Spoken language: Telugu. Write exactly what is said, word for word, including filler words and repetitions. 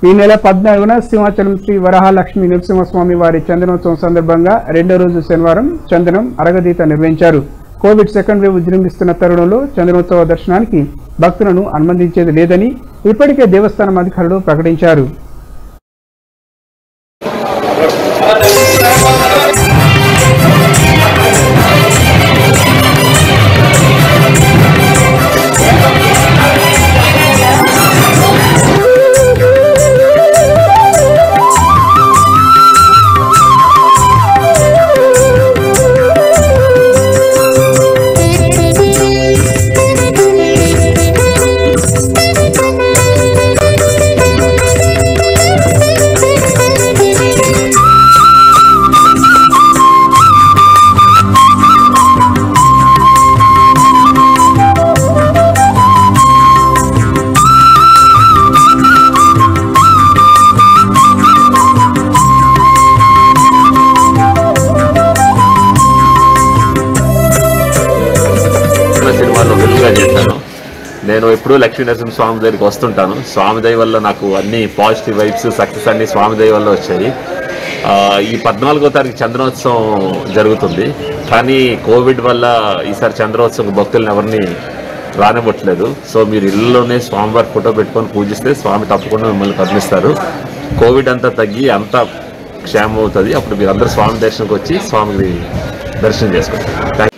ఈ నెల పద్నాలుగున సింహాచలం శ్రీ వరహాలక్ష్మి నరసింహస్వామి వారి చందనోత్సవం సందర్భంగా రెండో రోజు శనివారం చందనం అరగదీత నిర్వహించారు. కోవిడ్ సెకండ్ వేవ్ విజృంభిస్తున్న తరుణంలో చందనోత్సవ దర్శనానికి భక్తులను అనుమతించేది లేదని ఇప్పటికే దేవస్థానం అధికారులు ప్రకటించారు. నేను ఎప్పుడూ లక్ష్మీ నరసింహ స్వామి దగ్గరికి వస్తుంటాను. స్వామి దయ వల్ల నాకు అన్ని పాజిటివ్ వైబ్స్ సక్సెస్ అన్ని స్వామి దయ వల్ల వచ్చాయి. ఈ పద్నాలుగో తారీఖు చంద్రోత్సవం జరుగుతుంది. కానీ కోవిడ్ వల్ల ఈసారి చంద్రోత్సవం భక్తులను ఎవరిని రానివ్వట్లేదు. సో మీరు ఇళ్ళలోనే స్వామివారి ఫోటో పెట్టుకొని పూజిస్తే స్వామి తప్పకుండా మిమ్మల్ని కరుణిస్తారు. కోవిడ్ అంతా తగ్గి అంతా క్షేమం అవుతుంది. అప్పుడు మీరు అందరూ స్వామి దర్శనంకి వచ్చి స్వామిని దర్శనం చేసుకుంటారు.